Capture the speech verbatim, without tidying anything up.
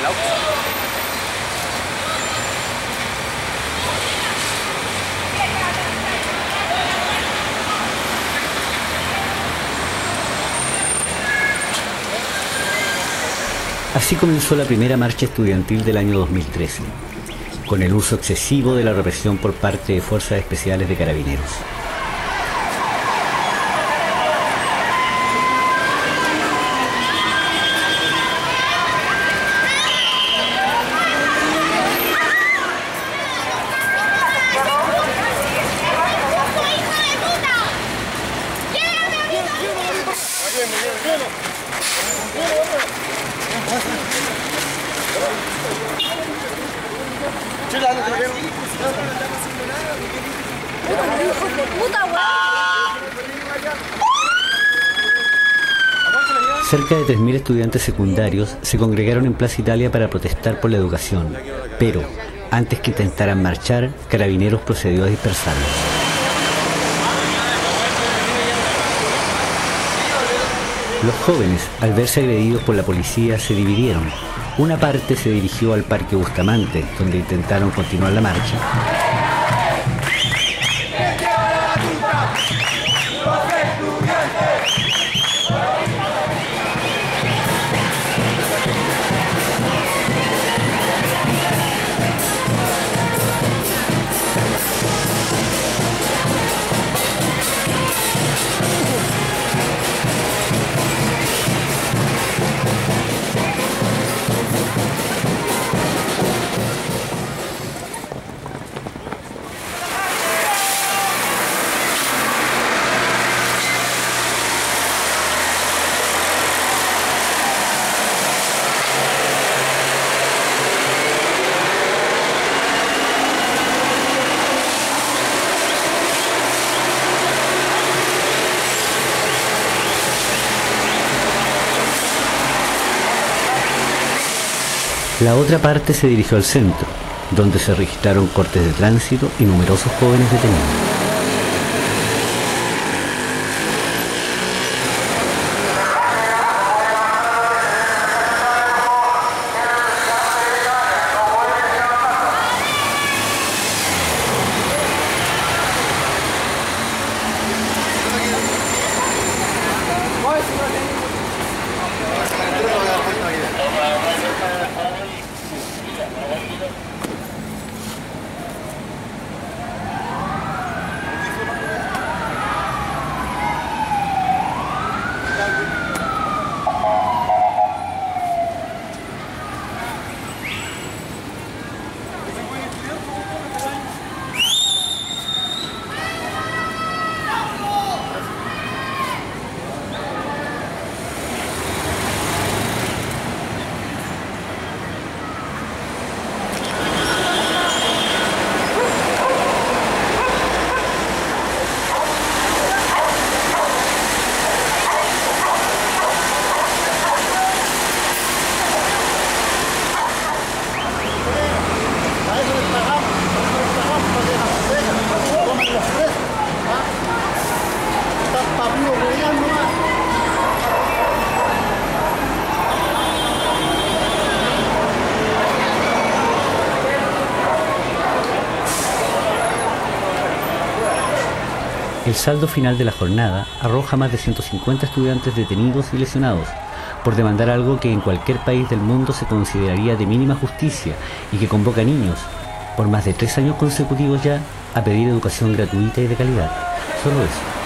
Así comenzó la primera marcha estudiantil del año dos mil trece, con el uso excesivo de la represión por parte de fuerzas especiales de carabineros. Cerca de tres mil estudiantes secundarios se congregaron en Plaza Italia para protestar por la educación, pero antes que intentaran marchar, Carabineros procedió a dispersarlos. Los jóvenes, al verse agredidos por la policía, se dividieron. Una parte se dirigió al Parque Bustamante, donde intentaron continuar la marcha. La otra parte se dirigió al centro, donde se registraron cortes de tránsito y numerosos jóvenes detenidos. El saldo final de la jornada arroja más de ciento cincuenta estudiantes detenidos y lesionados por demandar algo que en cualquier país del mundo se consideraría de mínima justicia y que convoca a niños por más de tres años consecutivos ya a pedir educación gratuita y de calidad. Solo eso.